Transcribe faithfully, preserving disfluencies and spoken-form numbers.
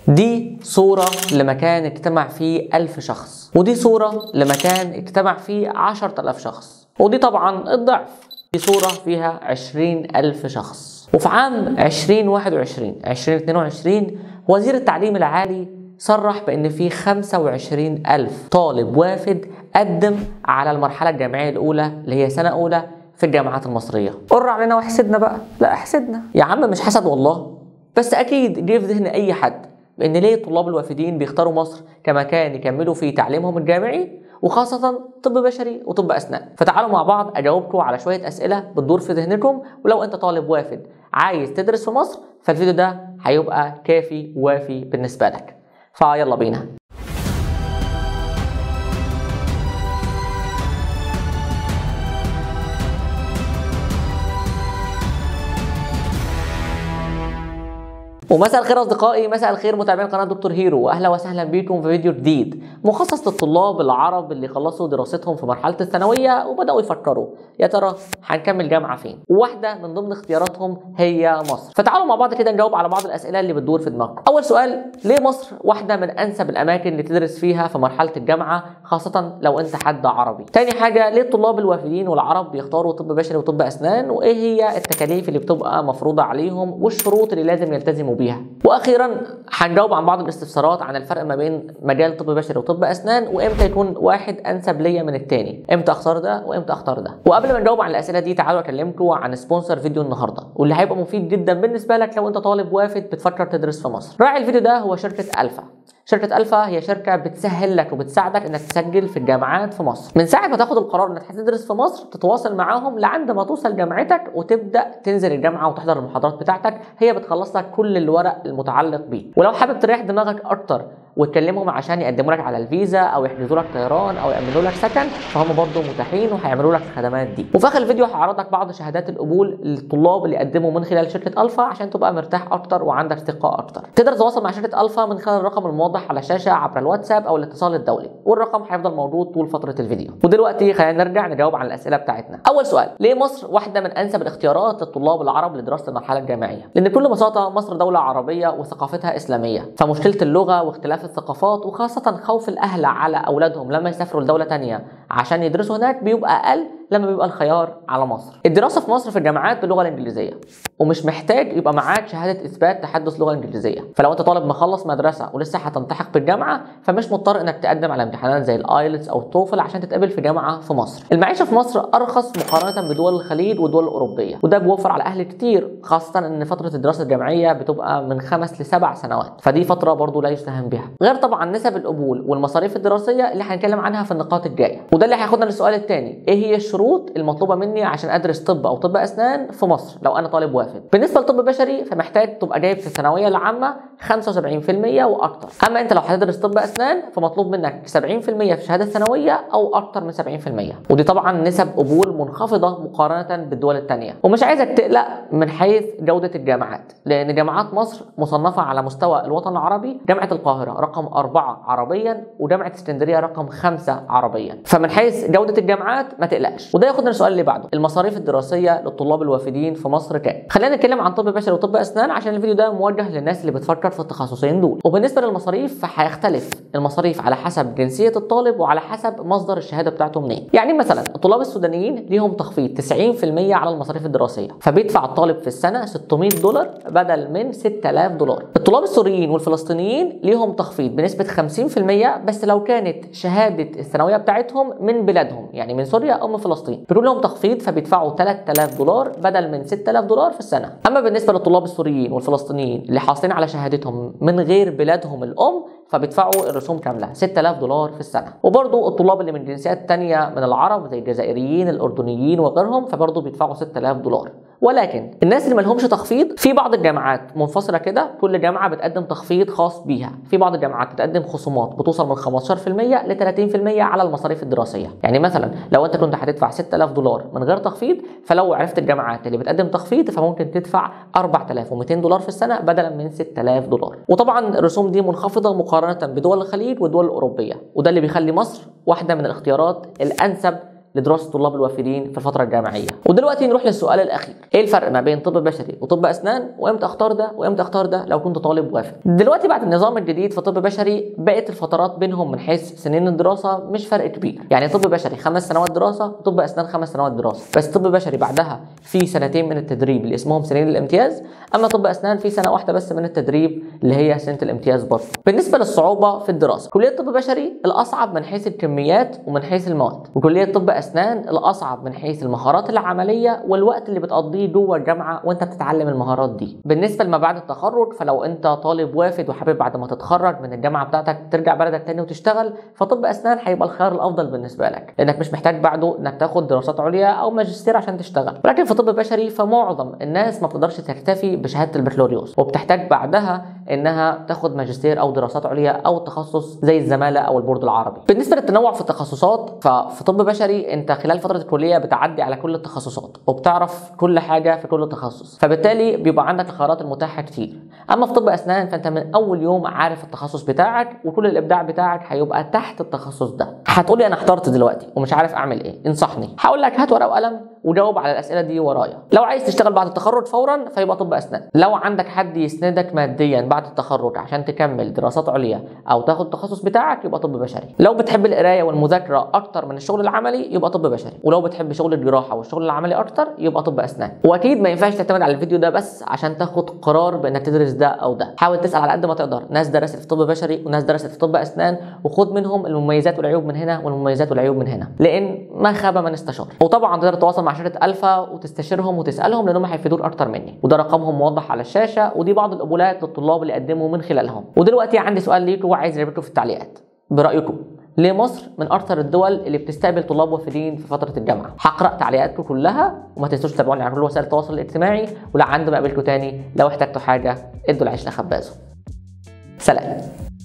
دي صورة لمكان اجتمع فيه ألف شخص، ودي صورة لمكان اجتمع فيه عشرة آلاف شخص، ودي طبعا الضعف. دي صورة فيها عشرين ألف شخص. وفي عام ألفين وواحد وعشرين ألفين واثنين وعشرين وزير التعليم العالي صرح بأن في خمسة وعشرين ألف طالب وافد قدم على المرحلة الجامعية الأولى اللي هي سنة أولى في الجامعات المصرية. قر علينا واحسدنا بقى. لا احسدنا يا عم، مش حسد والله، بس أكيد جه في ذهن أي حد بأن ليه الطلاب الوافدين بيختاروا مصر كمكان يكملوا فيه تعليمهم الجامعي، وخاصة طب بشري وطب أسنان. فتعالوا مع بعض أجاوبكم على شوية أسئلة بتدور في ذهنكم، ولو أنت طالب وافد عايز تدرس في مصر فالفيديو ده هيبقى كافي ووافي بالنسبة لك. فيلا بينا. ومساء الخير اصدقائي، مساء الخير متابعين قناه دكتور هيرو، واهلا وسهلا بكم في فيديو جديد مخصص للطلاب العرب اللي خلصوا دراستهم في مرحله الثانويه وبداوا يفكروا يا ترى هنكمل جامعه فين، وواحده من ضمن اختياراتهم هي مصر. فتعالوا مع بعض كده نجاوب على بعض الاسئله اللي بتدور في دماغكم. اول سؤال، ليه مصر واحده من انسب الاماكن اللي تدرس فيها في مرحله الجامعه، خاصه لو انت حد عربي؟ تاني حاجه، ليه الطلاب الوافدين والعرب بيختاروا طب بشري وطب اسنان، وايه هي التكاليف اللي بتبقى مفروضه عليهم والشروط اللي لازم يلتزموا بيها؟ واخيرا هنجاوب عن بعض الاستفسارات عن الفرق ما بين مجال طب بشري وطب اسنان، وامتى يكون واحد انسب ليا من الثاني، امتى اختار ده وامتى اختار ده. وقبل ما نجاوب عن الاسئله دي تعالوا اكلمكم عن سبونسر فيديو النهارده، واللي هيبقى مفيد جدا بالنسبه لك لو انت طالب وافد بتفكر تدرس في مصر. راعي الفيديو ده هو شركه الفا. شركة ألفا هي شركة بتسهل لك وبتساعدك انك تسجل في الجامعات في مصر. من ساعة ما تاخد القرار انك هتدرس في مصر تتواصل معاهم لعند ما توصل جامعتك وتبدأ تنزل الجامعة وتحضر المحاضرات بتاعتك، هي بتخلص لك كل الورق المتعلق بيه. ولو حابب تريح دماغك اكتر وتكلمهم عشان يقدموا لك على الفيزا او يحجزوا لك طيران او يعملوا لك سكن، فهم برضه متاحين وهيعملوا لك الخدمات دي. وفي اخر الفيديو هعرض لك بعض شهادات القبول للطلاب اللي قدموا من خلال شركه الفا عشان تبقى مرتاح اكتر وعندك ثقه اكتر. تقدر تتواصل مع شركه الفا من خلال الرقم الموضح على الشاشه عبر الواتساب او الاتصال الدولي، والرقم هيفضل موجود طول فتره الفيديو. ودلوقتي خلينا نرجع نجاوب على الاسئله بتاعتنا. اول سؤال، ليه مصر واحده من انسب الاختيارات للطلاب العرب لدراسه المرحله الجامعيه؟ لان بكل بساطه مصر دوله عربيه وثقافتها اسلاميه، فمشكله اللغه واختلاف الثقافات وخاصة خوف الأهل على أولادهم لما يسافروا لدولة تانية عشان يدرسوا هناك بيبقى أقل لما بيبقى الخيار على مصر. الدراسة في مصر في الجامعات باللغة الإنجليزية، ومش محتاج يبقى معاك شهادة إثبات تحدث لغة إنجليزية. فلو أنت طالب مخلص مدرسة ولسه هتلتحق بالجامعة فمش مضطر إنك تقدم على امتحانات زي الآيلتس أو التوفل عشان تتقبل في جامعة في مصر. المعيشة في مصر أرخص مقارنة بدول الخليج والدول الأوروبية، وده بيوفر على أهل كتير، خاصة إن فترة الدراسة الجامعية بتبقى من خمس لسبع سنوات، فدي فترة برضو لا يستهان بها. غير طبعا نسب القبول والمصاريف الدراسية اللي هنتكلم عنها في النقاط الجاية. وده اللي هياخدنا للسؤال الثاني، إيه هي الشروط المطلوبة مني عشان ادرس طب او طب اسنان في مصر لو انا طالب وافد؟ بالنسبه لطب بشري فمحتاج تبقى جايب في الثانويه العامه خمسة وسبعين بالمية واكتر. اما انت لو هتدرس طب اسنان فمطلوب منك سبعين بالمية في الشهاده الثانويه او اكتر من سبعين بالمية، ودي طبعا نسب قبول منخفضه مقارنه بالدول الثانيه. ومش عايزك تقلق من حيث جوده الجامعات، لان جامعات مصر مصنفه على مستوى الوطن العربي، جامعه القاهره رقم أربعة عربيا وجامعه اسكندريه رقم خمسة عربيا. فمن حيث جوده الجامعات ما تقلقش. وده ياخدنا للسؤال اللي بعده، المصاريف الدراسيه للطلاب الوافدين في مصر كام؟ خلينا نتكلم عن طب بشري وطب اسنان عشان الفيديو ده موجه للناس اللي بتفكر في التخصصين دول. وبالنسبه للمصاريف فهيختلف المصاريف على حسب جنسيه الطالب وعلى حسب مصدر الشهاده بتاعته منين. يعني مثلا الطلاب السودانيين ليهم تخفيض تسعين بالمية على المصاريف الدراسيه، فبيدفع الطالب في السنه ستمية دولار بدل من ستة آلاف دولار. الطلاب السوريين والفلسطينيين ليهم تخفيض بنسبه خمسين بالمية بس لو كانت شهاده الثانويه بتاعتهم من بلادهم، يعني من سوريا او من فلسطين، بيكون لهم تخفيض فبيدفعوا ثلاثة آلاف دولار بدل من ستة آلاف دولار في السنه. اما بالنسبه للطلاب السوريين والفلسطينيين اللي حاصلين على شهادتهم من غير بلادهم الام فبيدفعوا الرسوم كامله ستة آلاف دولار في السنه. وبرضه الطلاب اللي من جنسيات ثانيه من العرب زي الجزائريين الاردنيين وغيرهم فبرضه بيدفعوا ستة آلاف دولار. ولكن الناس اللي ما لهمش تخفيض في بعض الجامعات منفصله كده، كل جامعه بتقدم تخفيض خاص بيها. في بعض الجامعات بتقدم خصومات بتوصل من خمستاشر بالمية ل ثلاثين بالمية على المصاريف الدراسيه. يعني مثلا لو انت كنت هتدفع ستة آلاف دولار من غير تخفيض، فلو عرفت الجامعات اللي بتقدم تخفيض فممكن تدفع أربعة آلاف ومئتين دولار في السنه بدلا من ستة آلاف دولار. وطبعا الرسوم دي منخفضه مقارنه بدول الخليج والدول الاوروبيه، وده اللي بيخلي مصر واحده من الاختيارات الانسب لدراسه الطلاب الوافدين في الفتره الجامعيه. ودلوقتي نروح للسؤال الاخير، ايه الفرق ما بين طب بشري وطب اسنان، وامتى اختار ده وامتى اختار ده لو كنت طالب وافد؟ دلوقتي بعد النظام الجديد في طب بشري بقت الفترات بينهم من حيث سنين الدراسه مش فرق كبير، يعني طب بشري خمس سنوات دراسه وطب اسنان خمس سنوات دراسه، بس طب بشري بعدها في سنتين من التدريب اللي اسمهم سنين الامتياز، اما طب اسنان في سنه واحده بس من التدريب اللي هي سنه الامتياز برضه. بالنسبه للصعوبه في الدراسه، كليه طب بشري الاصعب من حيث الكميات ومن حيث المواد، وكليه طب اسنان الاصعب من حيث المهارات العمليه والوقت اللي بتقضيه جوه الجامعه وانت بتتعلم المهارات دي. بالنسبه لما بعد التخرج، فلو انت طالب وافد وحابب بعد ما تتخرج من الجامعه بتاعتك ترجع بلدك تاني وتشتغل، فطب اسنان هيبقى الخيار الافضل بالنسبه لك، لانك مش محتاج بعده انك تاخد دراسات عليا او ماجستير عشان تشتغل. ولكن في طب بشري فمعظم الناس ما بتقدرش تكتفي بشهاده البكالوريوس، وبتحتاج بعدها انها تاخد ماجستير او دراسات عليا او تخصص زي الزماله او البورد العربي. بالنسبه للتنوع في التخصصات، ففي طب بشري انت خلال فتره الكليه بتعدي على كل التخصصات وبتعرف كل حاجه في كل تخصص، فبالتالي بيبقى عندك الخيارات المتاحه كتير. اما في طب اسنان فانت من اول يوم عارف التخصص بتاعك، وكل الابداع بتاعك هيبقى تحت التخصص ده. هتقولي انا احترت دلوقتي ومش عارف اعمل ايه، انصحني. هقول لك هات ورقه وقلم وجاوب على الاسئله دي ورايا. لو عايز تشتغل بعد التخرج فورا فيبقى طب اسنان، لو عندك حد يسندك ماديا بعد التخرج عشان تكمل دراسات عليا او تاخد التخصص بتاعك يبقى طب بشري، لو بتحب القرايه والمذاكره اكتر من الشغل العملي يبقى طب بشري، ولو بتحب شغل الجراحه والشغل العملي اكتر يبقى طب اسنان. واكيد ما ينفعش تعتمد على الفيديو ده بس عشان تاخد قرار بانك تدرس ده او ده، حاول تسال على قد ما تقدر ناس درست في طب بشري وناس درست في طب اسنان، وخد منهم المميزات والعيوب من هنا والمميزات والعيوب من هنا، لان ما خاب من استشار. وطبعا تقدر تتواصل مع شركه الفا وتستشيرهم وتسالهم لانهم هيفيدوك اكتر مني، وده رقمهم موضح على الشاشه، ودي بعض القبولات للطلاب اللي قدموا من خلالهم. ودلوقتي عندي سؤال ليكم وعايز اجابته في التعليقات، برايكم ليه مصر من اكثر الدول اللي بتستقبل طلاب وافدين في فتره الجامعه؟ هقرا تعليقاتكم كلها، وما تنسوش تتابعوني على كل وسائل التواصل الاجتماعي، ولعند ما اقابلكم تاني لو احتجتوا حاجه ادوا العيش لخبازه. سلام.